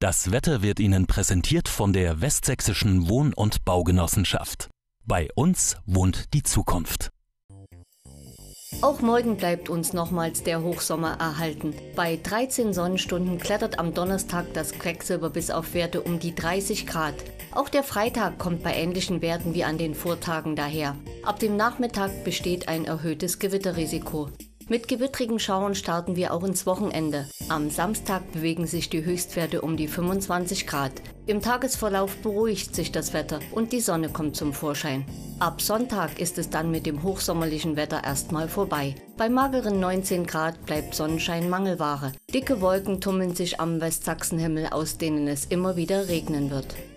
Das Wetter wird Ihnen präsentiert von der Westsächsischen Wohn- und Baugenossenschaft. Bei uns wohnt die Zukunft. Auch morgen bleibt uns nochmals der Hochsommer erhalten. Bei 13 Sonnenstunden klettert am Donnerstag das Quecksilber bis auf Werte um die 30 Grad. Auch der Freitag kommt bei ähnlichen Werten wie an den Vortagen daher. Ab dem Nachmittag besteht ein erhöhtes Gewitterrisiko. Mit gewittrigen Schauern starten wir auch ins Wochenende. Am Samstag bewegen sich die Höchstwerte um die 25 Grad. Im Tagesverlauf beruhigt sich das Wetter und die Sonne kommt zum Vorschein. Ab Sonntag ist es dann mit dem hochsommerlichen Wetter erstmal vorbei. Bei mageren 19 Grad bleibt Sonnenschein Mangelware. Dicke Wolken tummeln sich am Westsachsenhimmel, aus denen es immer wieder regnen wird.